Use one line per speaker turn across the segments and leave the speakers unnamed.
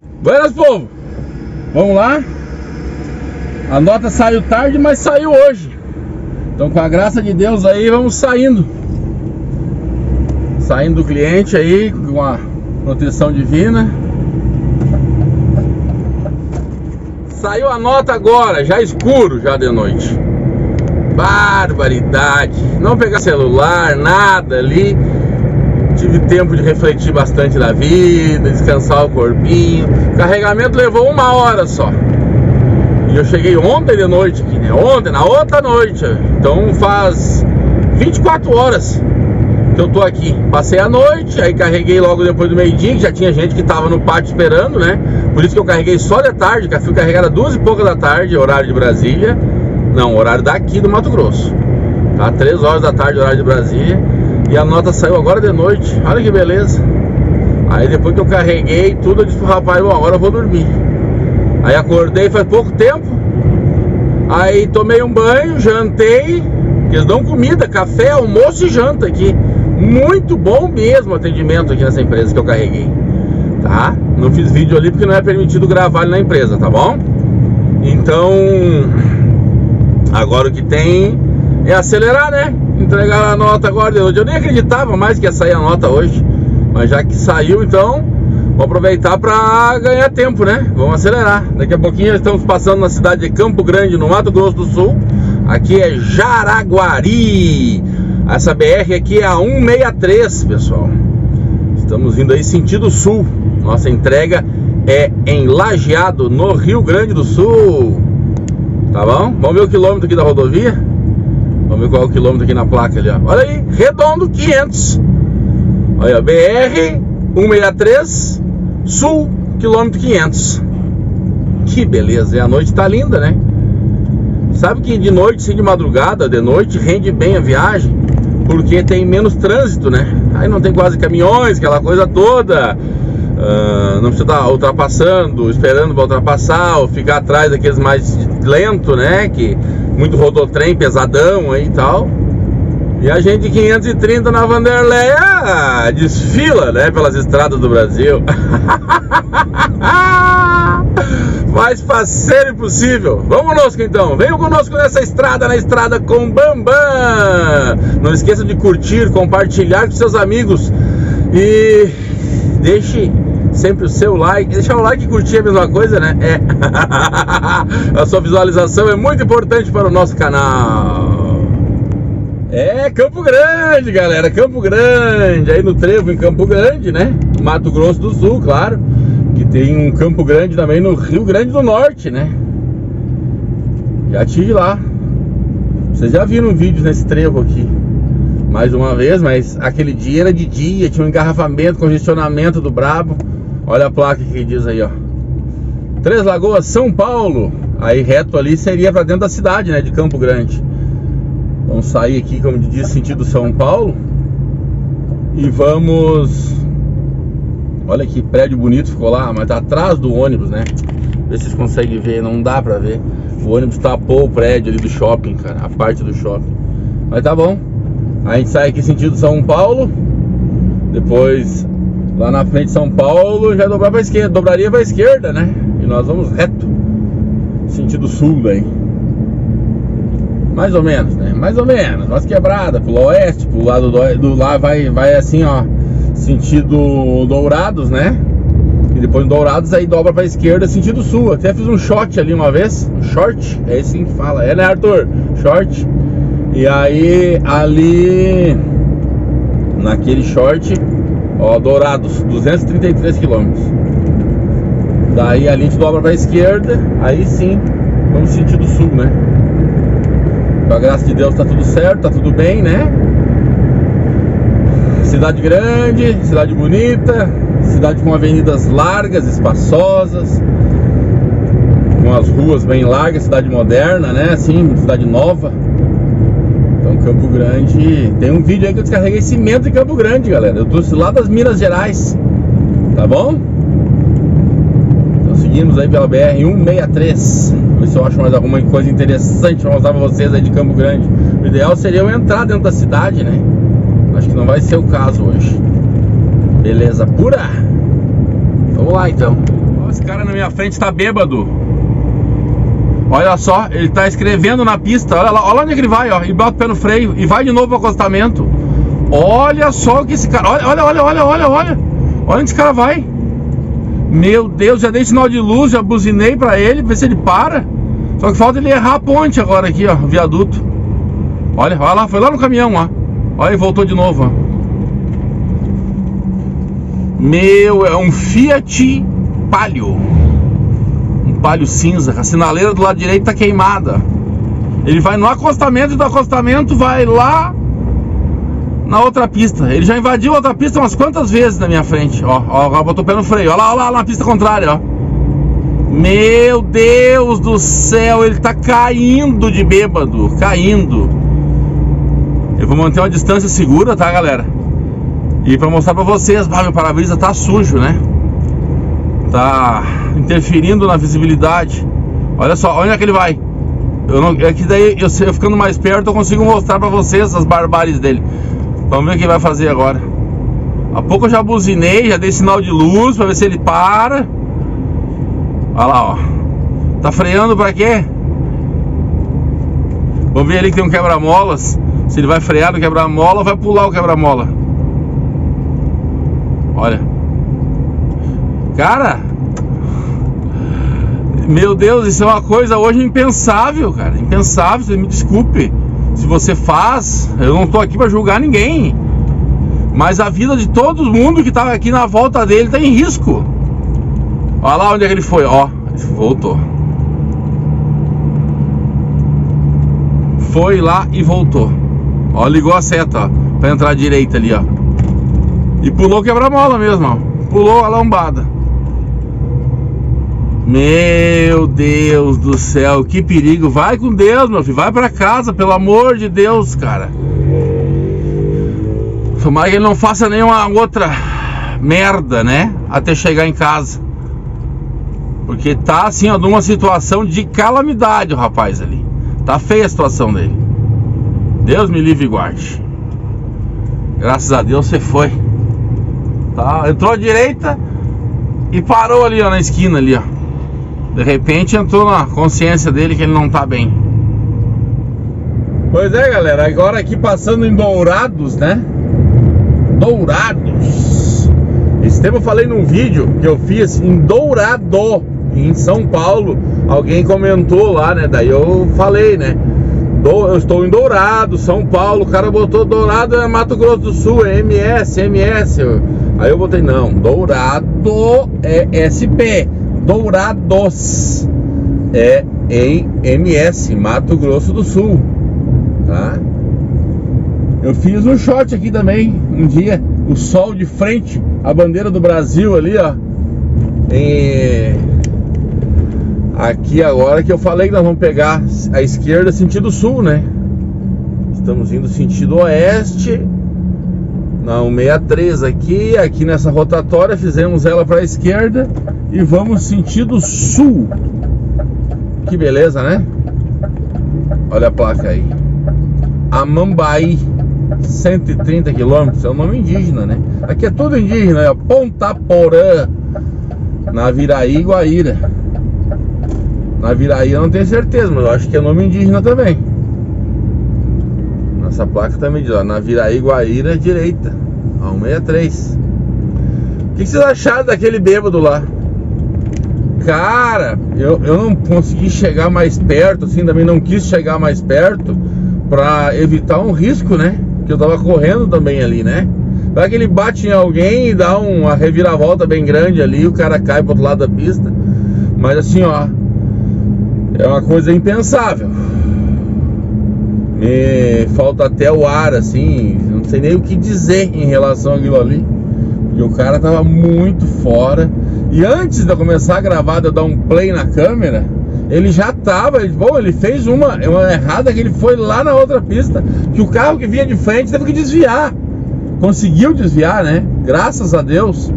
Buenas, povo! Vamos lá. A nota saiu tarde, mas saiu hoje. Então, com a graça de Deus aí, vamos saindo. Saindo do cliente aí, com a proteção divina. Saiu a nota agora, já escuro, já de noite. Barbaridade. Não pegar celular, nada ali. Tive tempo de refletir bastante da vida, descansar o corpinho. O carregamento levou 1 hora só. E eu cheguei ontem de noite aqui, né? Ontem, na outra noite. Então faz 24 horas que eu tô aqui. Passei a noite, aí carreguei logo depois do meio-dia, que já tinha gente que tava no pátio esperando, né? Por isso que eu carreguei só de tarde, que eu fui carregar às 2 e pouca da tarde, horário de Brasília. Não, horário daqui do Mato Grosso. Tá? 3 horas da tarde, horário de Brasília. E a nota saiu agora de noite. Olha que beleza. Aí depois que eu carreguei tudo, eu disse pro rapaz, bom, agora eu vou dormir. Aí acordei faz pouco tempo. Aí tomei um banho, jantei. Eles dão comida, café, almoço e janta aqui. Muito bom mesmo o atendimento aqui nessa empresa que eu carreguei. Tá? Não fiz vídeo ali porque não é permitido gravar ali na empresa, tá bom? Então, agora o que tem é acelerar, né? Entregar a nota agora de hoje. Eu nem acreditava mais que ia sair a nota hoje, mas já que saiu, então vou aproveitar para ganhar tempo, né? Vamos acelerar. Daqui a pouquinho estamos passando na cidade de Campo Grande, no Mato Grosso do Sul. Aqui é Jaraguari. Essa BR aqui é a 163, pessoal. Estamos vindo aí sentido sul. Nossa entrega é em Lajeado, no Rio Grande do Sul. Tá bom? Vamos ver o quilômetro aqui da rodovia. Vamos ver qual é o quilômetro aqui na placa ali, ó. Olha aí, redondo 500. Olha, BR 163 Sul, quilômetro 500. Que beleza, e a noite tá linda, né? Sabe que de noite, sim, de madrugada, de noite, rende bem a viagem, porque tem menos trânsito, né? Aí não tem quase caminhões, aquela coisa toda. Não precisa estar ultrapassando, esperando para ultrapassar, ou ficar atrás daqueles mais lento, né? Que muito rodotrem pesadão aí e tal. E a gente de 530 na Vanderleia desfila, né, pelas estradas do Brasil. Mais faceiro impossível. Vamos conosco então, venham conosco nessa estrada, na estrada com Bambam. Não esqueça de curtir, compartilhar com seus amigos. E deixe sempre o seu like. Deixar o like e curtir é a mesma coisa, né? É. A sua visualização é muito importante para o nosso canal. É Campo Grande, galera, Campo Grande. Aí no trevo em Campo Grande, né? Mato Grosso do Sul, claro. Que tem um Campo Grande também no Rio Grande do Norte, né? Já estive lá. Vocês já viram vídeos nesse trevo aqui mais uma vez, mas aquele dia era de dia, tinha um engarrafamento, congestionamento do brabo. Olha a placa que diz aí, ó, Três Lagoas, São Paulo. Aí reto ali seria para dentro da cidade, né, de Campo Grande. Vamos sair aqui, como diz, sentido São Paulo. E vamos... Olha que prédio bonito ficou lá, mas tá atrás do ônibus, né? Vê se vocês conseguem ver, não dá pra ver. O ônibus tapou o prédio ali do shopping, cara, a parte do shopping. Mas tá bom. A gente sai aqui sentido São Paulo. Depois, lá na frente de São Paulo, já dobrar pra esquerda, dobraria pra esquerda, né? E nós vamos reto, sentido sul daí. Mais ou menos, né? Mais ou menos. Umas quebradas pro oeste, pro lado do lá vai assim, ó, sentido Dourados, né? E depois Dourados aí dobra pra esquerda, sentido sul. Até fiz um short ali uma vez. Um short, é assim que fala. É, né, Arthur? Short. E aí ali naquele short, ó, Dourados, 233 km. Daí ali a gente dobra pra esquerda. Aí sim, vamos sentido sul, né? Com a graça de Deus tá tudo certo, tá tudo bem, né? Cidade grande, cidade bonita, cidade com avenidas largas, espaçosas, com as ruas bem largas, cidade moderna, né? Assim, cidade nova. Então Campo Grande, tem um vídeo aí que eu descarreguei cimento em Campo Grande, galera. Eu trouxe lá das Minas Gerais, tá bom? Então seguimos aí pela BR-163. Ver se eu acho mais alguma coisa interessante pra mostrar pra vocês aí de Campo Grande. O ideal seria eu entrar dentro da cidade, né? Acho que não vai ser o caso hoje. Beleza pura? Vamos lá então. Esse cara na minha frente tá bêbado. Olha só, ele tá escrevendo na pista. Olha lá, olha onde é que ele vai, ó. E bota o pé no freio e vai de novo pro acostamento. Olha só o que esse cara... Olha. Olha onde esse cara vai. Meu Deus, já dei sinal de luz, já buzinei pra ele, ver se ele para. Só que falta ele errar a ponte agora aqui, ó, o viaduto. Olha lá, foi lá no caminhão, ó. Olha, e voltou de novo, ó. Meu, é um Fiat Palio. Um Palio cinza. A sinaleira do lado direito tá queimada. Ele vai no acostamento e do acostamento vai lá na outra pista. Ele já invadiu a outra pista umas quantas vezes na minha frente. Ó, botou o pé no freio. Olha lá na pista contrária, ó. Meu Deus do céu, ele tá caindo de bêbado. Caindo. Eu vou manter uma distância segura, tá, galera? E pra mostrar pra vocês, meu para-brisa tá sujo, né? Tá interferindo na visibilidade. Olha só, onde é que ele vai? É que daí, eu ficando mais perto, eu consigo mostrar pra vocês as barbáries dele. Vamos ver o que ele vai fazer agora. Há pouco eu já buzinei, já dei sinal de luz pra ver se ele para. Olha lá, ó. Tá freando pra quê? Vamos ver ali que tem um quebra-molas. Se ele vai frear no quebra-mola ou vai pular o quebra-mola. Olha. Cara, meu Deus, isso é uma coisa hoje impensável, cara. Impensável, você me desculpe. Se você faz, eu não tô aqui pra julgar ninguém. Mas a vida de todo mundo que tava aqui na volta dele tá em risco. Olha lá onde é que ele foi, ó. Voltou. Foi lá e voltou. Ó, ligou a seta, ó, pra entrar à direita ali, ó. E pulou o quebra-mola mesmo, ó. Pulou a lombada. Meu Deus do céu, que perigo. Vai com Deus, meu filho. Vai pra casa, pelo amor de Deus, cara. Tomara que ele não faça nenhuma outra merda, né? Até chegar em casa. Porque tá assim, ó, numa situação de calamidade o rapaz ali. Tá feia a situação dele. Deus me livre e guarde. Graças a Deus você foi. Tá? Entrou à direita e parou ali, ó, na esquina ali, ó. De repente entrou na consciência dele que ele não tá bem. Pois é, galera, agora aqui passando em Dourados, né? Dourados. Esse tempo eu falei num vídeo que eu fiz em Dourado, em São Paulo. Alguém comentou lá, né? Daí eu falei, né? Eu estou em Dourado, São Paulo. O cara botou Dourado é Mato Grosso do Sul, é MS. Aí eu botei, não, Dourado é SP, Dourados é em MS, Mato Grosso do Sul, tá? Eu fiz um shot aqui também, um dia, o sol de frente, a bandeira do Brasil ali, ó. Aqui agora que eu falei que nós vamos pegar a esquerda sentido sul, né? Estamos indo sentido oeste, na 163 aqui nessa rotatória, fizemos ela para a esquerda e vamos sentido sul. Que beleza, né? Olha a placa aí. Amambai, 130 quilômetros, é um nome indígena, né? Aqui é tudo indígena, é Ponta Porã, Naviraí, Guaíra. Naviraí eu não tenho certeza, mas eu acho que é nome indígena também. Nossa placa também diz, ó, Naviraí, Guaíra, direita, a 163. O que vocês acharam daquele bêbado lá? Cara, eu não consegui chegar mais perto, assim, também não quis chegar mais perto pra evitar um risco, né? Que eu tava correndo também ali, né? Vai que ele bate em alguém e dá uma reviravolta bem grande ali, o cara cai pro outro lado da pista. Mas assim, ó, é uma coisa impensável. Me falta até o ar, assim, não sei nem o que dizer em relação àquilo ali. Porque o cara tava muito fora. E antes de eu começar a gravar, de eu dar um play na câmera, ele já tava, ele fez uma errada, que ele foi lá na outra pista, que o carro que vinha de frente teve que desviar. Conseguiu desviar, né? Graças a Deus.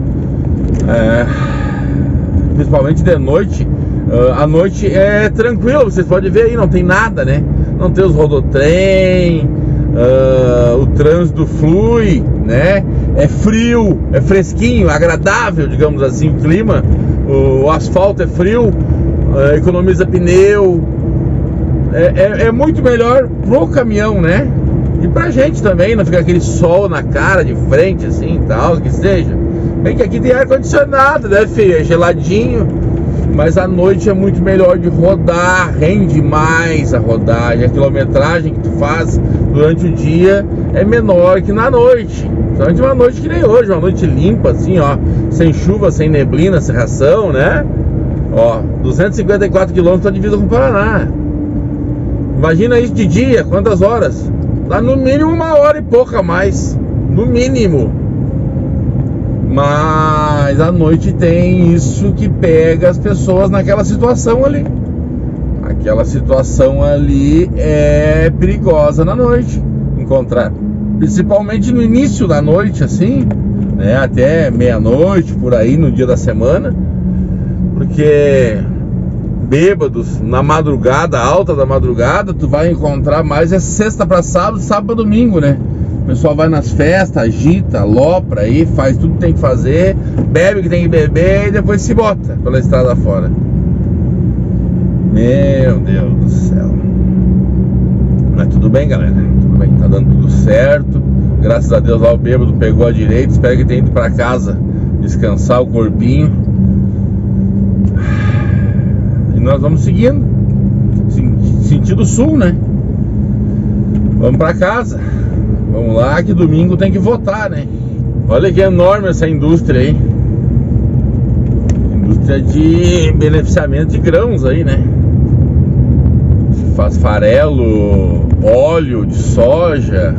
Principalmente de noite. À noite é tranquilo, vocês podem ver aí, não tem nada, né? Não tem os rodotrem, o trânsito flui, né? É frio, é fresquinho, agradável, digamos assim, o clima o asfalto é frio, economiza pneu, é muito melhor pro caminhão, né? E pra gente também, não ficar aquele sol na cara de frente assim e tal, que seja. Bem que aqui tem ar-condicionado, né, filho? É geladinho, mas à noite é muito melhor de rodar, rende mais a rodagem, a quilometragem que tu faz durante o dia é menor que na noite. Durante uma noite que nem hoje, uma noite limpa assim, ó, sem chuva, sem neblina, sem ração, né? Ó, 254 km da divisa com o Paraná. Imagina isso de dia, quantas horas? Dá no mínimo 1h e pouca a mais, no mínimo. Mas à noite tem isso que pega as pessoas naquela situação ali. Aquela situação ali é perigosa na noite. Encontrar, principalmente no início da noite, assim, né, até meia-noite, por aí, no dia da semana. Porque bêbados na madrugada, alta da madrugada, tu vai encontrar mais é sexta para sábado, sábado para domingo, né? O pessoal vai nas festas, agita, alopra aí, faz tudo que tem que fazer, bebe o que tem que beber e depois se bota pela estrada fora. Meu Deus do céu. Mas tudo bem, galera, tudo bem, tá dando tudo certo. Graças a Deus lá o bêbado pegou a direita. Espero que tenha ido pra casa descansar o corpinho. E nós vamos seguindo sentido sul, né? Vamos pra casa. Vamos lá que domingo tem que votar, né? Olha que enorme essa indústria aí. Indústria de beneficiamento de grãos aí, né? Faz farelo, óleo de soja.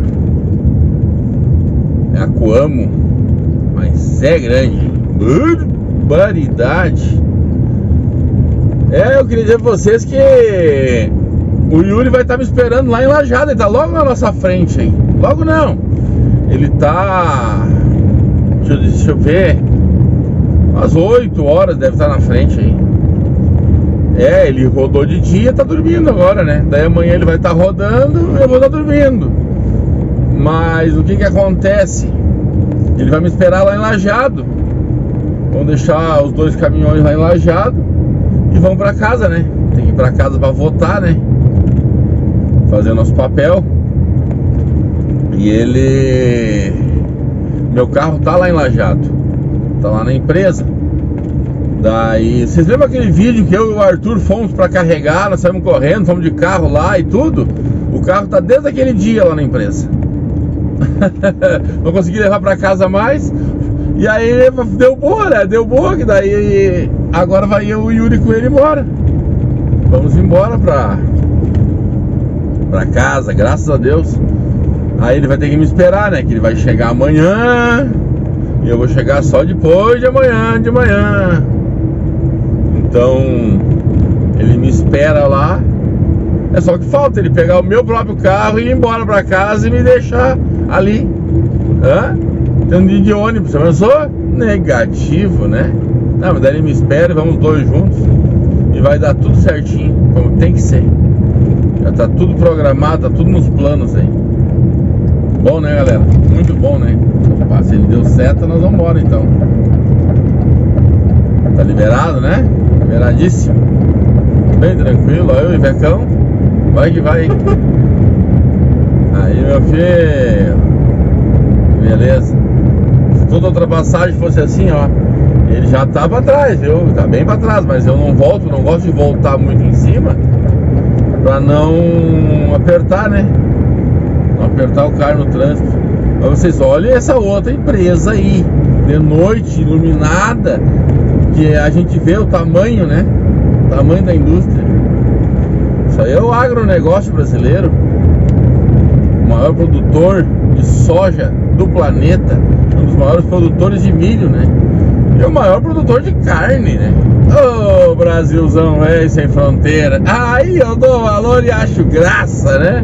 É a Coamo. Mas é grande. Barbaridade. Eu queria dizer pra vocês que o Yuri vai estar me esperando lá em Lajeado. Ele tá logo na nossa frente aí. Logo não. Ele tá... Deixa eu ver. Umas 8 horas deve estar na frente aí. Ele rodou de dia, tá dormindo agora, né? Daí amanhã ele vai estar rodando e eu vou estar dormindo. Mas o que acontece? Ele vai me esperar lá em Lajeado. Vamos deixar os 2 caminhões lá em Lajeado e vamos pra casa, né? Tem que ir pra casa pra votar, né? Fazer nosso papel. E ele... Meu carro tá lá em Lajeado. Tá lá na empresa. Daí... Vocês lembram aquele vídeo que eu e o Arthur fomos pra carregar? Nós saímos correndo, fomos de carro lá e tudo? O carro tá desde aquele dia lá na empresa. Não consegui levar pra casa mais. E aí deu boa, né? Deu boa, que daí agora vai eu e o Yuri com ele embora. Vamos embora pra casa, graças a Deus. Aí ele vai ter que me esperar, né? Que ele vai chegar amanhã e eu vou chegar só depois de manhã. Então ele me espera lá. É só que falta ele pegar o meu próprio carro e ir embora pra casa e me deixar ali. Tendo de ônibus, você pensou? Negativo, né? Não, mas daí ele me espera e vamos 2 juntos. E vai dar tudo certinho, como tem que ser. Já tá tudo programado, tá tudo nos planos aí. Bom, né, galera? Muito bom, né? Opa, se ele deu seta, nós vamos embora então. Tá liberado, né? Liberadíssimo. Bem tranquilo, ó, eu e Vecão. Vai que vai. Aí, meu filho. Beleza. Se toda ultrapassagem fosse assim, ó, ele já tá pra trás, viu? Tá bem pra trás, mas eu não volto, não gosto de voltar muito em cima pra não apertar, né? Não apertar o carro no trânsito. Mas vocês olhem essa outra empresa aí, de noite, iluminada, que a gente vê o tamanho, né? O tamanho da indústria. Isso aí é o agronegócio brasileiro. O maior produtor de soja do planeta, um dos maiores produtores de milho, né? E o maior produtor de carne, né? Ô, Brasilzão, sem fronteira. Aí eu dou valor e acho graça, né?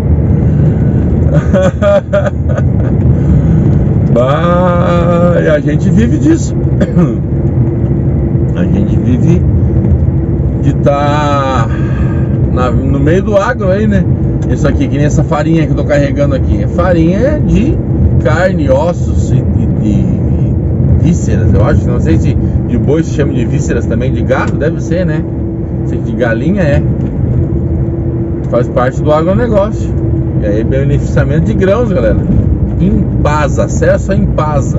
E a gente vive disso. A gente vive de estar no meio do agro aí, né? Isso aqui, que nem essa farinha que eu tô carregando aqui, é farinha de carne, ossos e vísceras, eu acho, não sei se de de boi se chama de vísceras também, de gado deve ser, né? Se de galinha é. Faz parte do agronegócio. E aí beneficiamento de grãos, galera. Impasa, acesso a Impasa.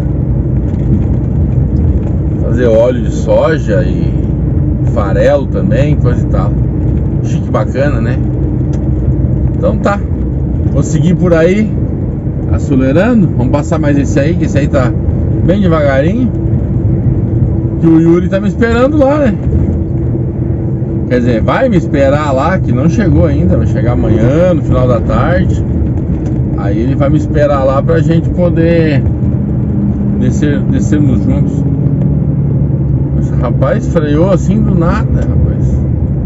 Fazer óleo de soja e farelo também, coisa e tal. Chique, bacana, né? Então tá. Vou seguir por aí, acelerando. Vamos passar mais esse aí, que esse aí tá bem devagarinho. Que o Yuri tá me esperando lá, né? Quer dizer, vai me esperar lá, que não chegou ainda. Vai chegar amanhã, no final da tarde. Aí ele vai me esperar lá pra gente poder descermos juntos. Esse rapaz freou assim do nada, rapaz.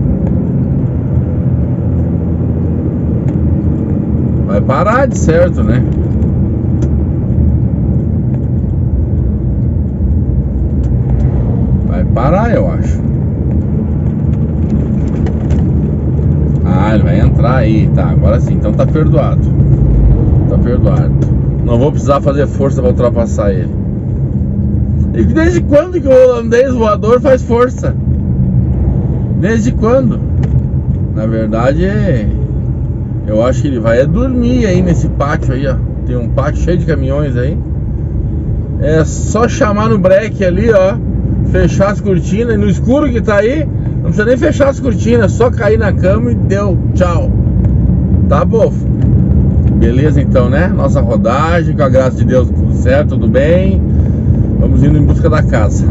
Vai parar de certo, né? Vai parar, eu acho. Ah, ele vai entrar aí, tá, agora sim, então tá perdoado. Tá perdoado. Não vou precisar fazer força pra ultrapassar ele. E desde quando que o holandês voador faz força? Desde quando? Na verdade, eu acho que ele vai dormir aí nesse pátio aí, ó. Tem um pátio cheio de caminhões aí. É só chamar no breque ali, ó. Fechar as cortinas. E no escuro que tá aí, não precisa nem fechar as cortinas. Só cair na cama e deu. Tchau. Tá, povo? Beleza então, né? Nossa rodagem, com a graça de Deus, tudo certo, tudo bem. Vamos indo em busca da casa.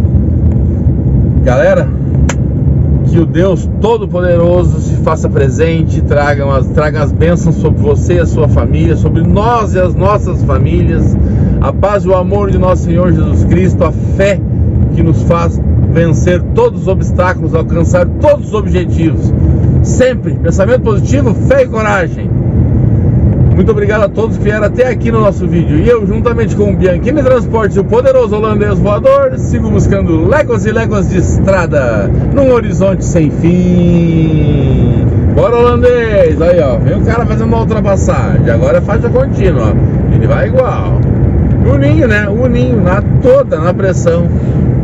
Galera, que o Deus Todo-Poderoso se faça presente, traga as bênçãos sobre você e a sua família, sobre nós e as nossas famílias, a paz e o amor de nosso Senhor Jesus Cristo, a fé que nos faz vencer todos os obstáculos, alcançar todos os objetivos. Sempre pensamento positivo, fé e coragem. Muito obrigado a todos que vieram até aqui no nosso vídeo. E eu, juntamente com o Bianchini Transportes e o poderoso holandês voador, sigo buscando léguas e léguas de estrada num horizonte sem fim. Bora, holandês! Aí, ó, vem o cara fazendo uma ultrapassagem. Agora é faixa contínua, ó. Ele vai igual. O ninho, né? O ninho, na pressão.